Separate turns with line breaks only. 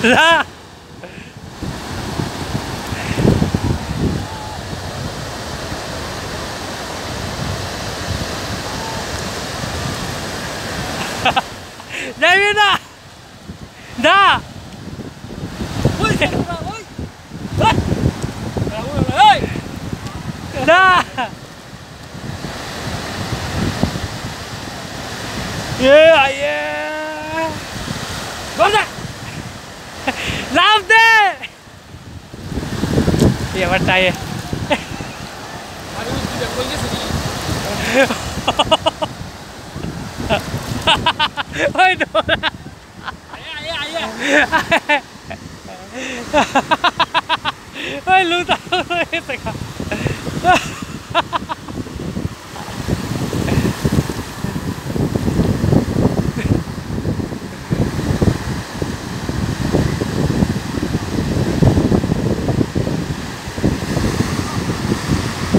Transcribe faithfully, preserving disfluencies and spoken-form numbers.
ra Đây biết à Đã Ui ôi ôi Đã Yeah yeah Bấm ra Làm thế Iya percaya
Aduh tidak boleh sedih
Ôi đồ
Ayah ayah ayah
Ôi lưu tao